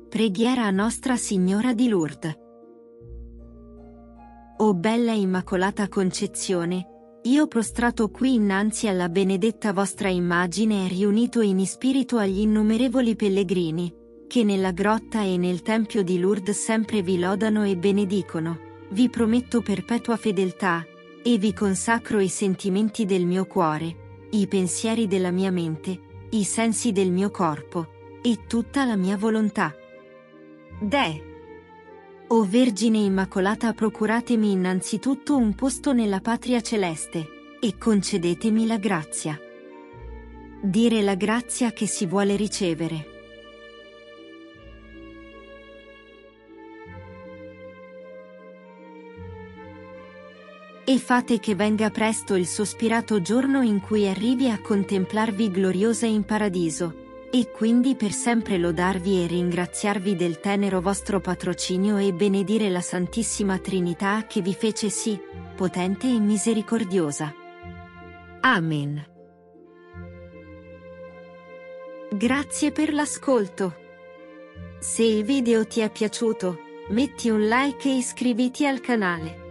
Preghiera a Nostra Signora di Lourdes. O bella Immacolata Concezione, io prostrato qui innanzi alla benedetta vostra immagine e riunito in spirito agli innumerevoli pellegrini, che nella grotta e nel Tempio di Lourdes sempre vi lodano e benedicono, vi prometto perpetua fedeltà, e vi consacro i sentimenti del mio cuore, i pensieri della mia mente, i sensi del mio corpo, e tutta la mia volontà. O Vergine Immacolata, procuratemi innanzitutto un posto nella patria celeste, e concedetemi la grazia. Dire la grazia che si vuole ricevere. E fate che venga presto il sospirato giorno in cui arrivi a contemplarvi gloriosa in paradiso, e quindi per sempre lodarvi e ringraziarvi del tenero vostro patrocinio e benedire la Santissima Trinità che vi fece sì, potente e misericordiosa. Amen. Grazie per l'ascolto. Se il video ti è piaciuto, metti un like e iscriviti al canale.